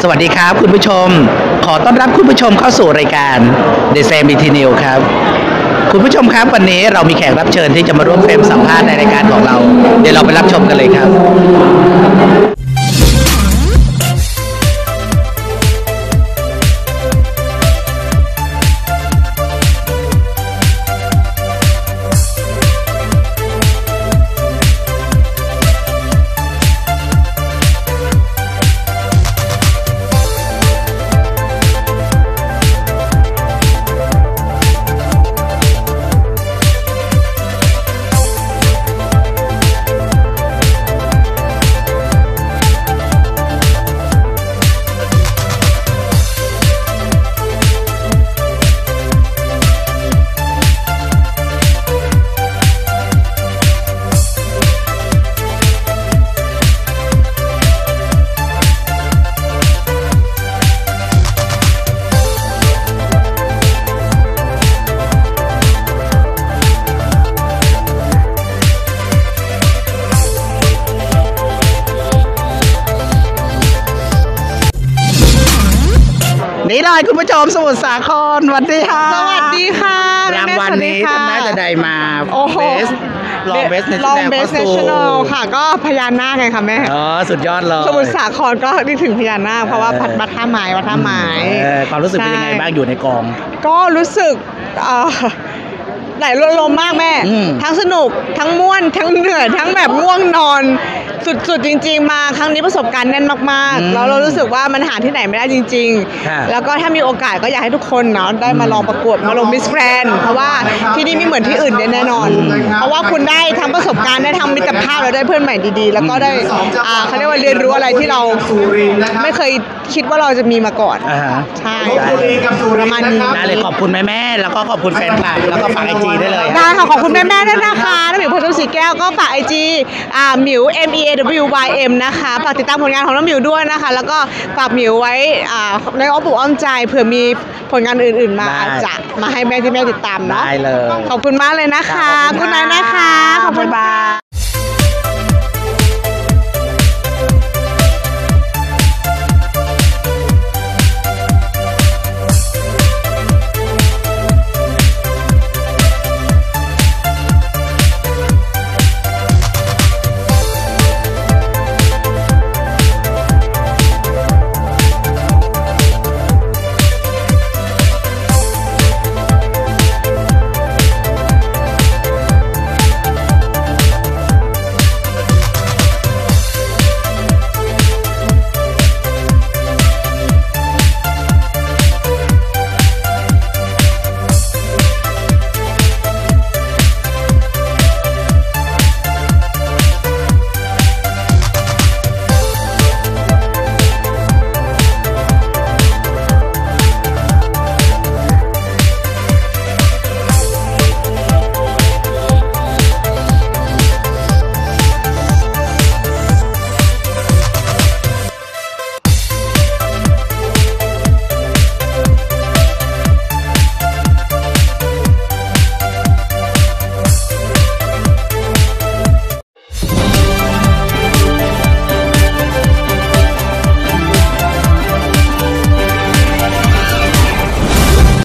สวัสดีครับคุณผู้ชมขอต้อนรับคุณผู้ชมเข้าสู่รายการ The Same BT New ครับคุณผู้ชมครับวันนี้เรามีแขกรับเชิญที่จะมาร่วมเฟรมสัมภาษณ์ในรายการของเราเดี๋ยวเราไปรับชมกันเลยครับนี่เลยคุณผู้ชมสมุทรสาครสวัสดีค่ะสวัสดีค่ะรางวัลนี้ท่านได้จะได้มาโอ้โหลองเบสเนชั่นแนลค่ะก็พญานาคไงค่ะแม่อ๋อสุดยอดเลยสมุทรสาครก็นึกถึงพญานาคเพราะว่าวัดท่าไม้ความรู้สึกเป็นยังไงบ้างอยู่ในกองก็รู้สึกไหลลมมากแม่ทั้งสนุกทั้งม่วนทั้งเหนื่อยทั้งแบบง่วงนอนสุดจริงๆมาครั้งนี้ประสบการณ์แน่นมากๆแล้วเรารู้สึกว่ามันหาที่ไหนไม่ได้จริงๆแล้วก็ถ้ามีโอกาสก็อยากให้ทุกคนเนาะได้มาลองประกวดมาลงมิสแกรนด์เพราะว่าที่นี่ไม่เหมือนที่อื่นแน่นอนเพราะว่าคุณได้ทั้งประสบการณ์ได้ทั้งมิตรภาพแล้วได้เพื่อนใหม่ดีๆแล้วก็ได้เขาเรียกว่าเรียนรู้อะไรที่เราไม่เคยคิดว่าเราจะมีมาก่อนใช่ประมาณนี้ได้เลยขอบคุณแม่ๆแล้วก็ขอบคุณแฟนคลับแล้วก็ฝากไอจีได้เลยได้ค่ะขอบคุณแม่ๆด้วยนะคะน้ำหมิวพทุศรีแก้วก็ฝากไอจีหมิว MEAWYM นะคะฝากติดตามผลงานของน้ำหมิวด้วยนะคะแล้วก็ฝากหมิวไว้ในอ้อมอกอ้อมใจเผื่อมีผลงานอื่นๆมาจะมาให้แม่ที่แม่ติดตามเนาะได้เลยขอบคุณมากเลยนะคะคุณนายนะคะขอบคุณค่ะ